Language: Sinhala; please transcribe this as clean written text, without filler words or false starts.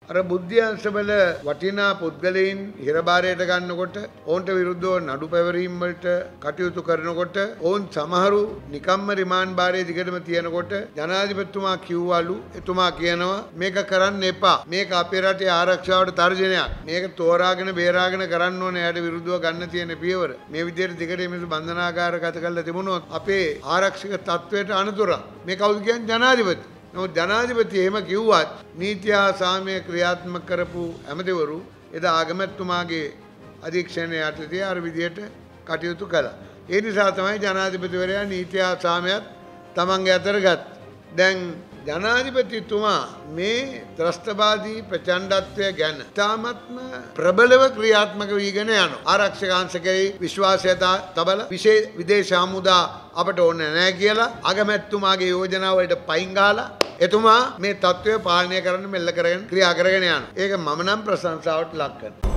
අර බුද්ධ්‍යංශවල වටිනා පුද්ගලයන් හිරබාරයට ගන්නකොට ඔවුන්ට විරුද්ධව නඩු පැවරීම් වලට කටයුතු කරනකොට ඔවුන් සමහරු නිකම්ම රිමාන්ඩ් භාරයේ දිගටම තියනකොට ජනාධිපතිතුමා කිව්වලු එතුමා කියනවා මේක කරන්න එපා. මේක අපේ රටේ ආරක්ෂාවට තර්ජනයක්. මේක තෝරාගෙන බේරාගෙන කරන්න ඕනේ. එයාට විරුද්ධව ගන්න තියෙන පියවර. මේ විදිහට දිගට මිනිස්සු බන්ධනාගාරගත කරලා තිබුණොත් අපේ ආරක්ෂක තත්වයට අනතුරක්. මේ කවුද කියන්නේ ජනාධිපති. නමුත් ජනාධිපති එහෙම කිව්වත් නීතිය සාමය ක්‍රියාත්මක කරපු ඇමතිවරු එදා ආගමැතිතුමාගේ අධීක්ෂණය යටතේ අර විදියට කටයුතු කළා. ඒ නිසා තමයි ජනාධිපතිවරයා නීතිය සාමයත් තමන්ගේ අතර ගත්. දැන් ජනාධිපතිතුමා මේ ත්‍රස්තවාදී ප්‍රචණ්ඩත්වය ගැන තාමත්ම ප්‍රබලව ක්‍රියාත්මක වීගෙන යනවා. ආරක්ෂක අංශකයේ විශ්වාසය තබලා විදේශ හමුදා අපට ඕනේ නැහැ කියලා අගමැතිතුමාගේ යෝජනා වලට පයින් ගහලා එතුමා මේ තත්ත්වය පාලනය කරන්න මෙල්ල කරගෙන ක්‍රියා කරගෙන යනවා. ඒක මම නම් ප්‍රශංසාවට ලක් කරනවා.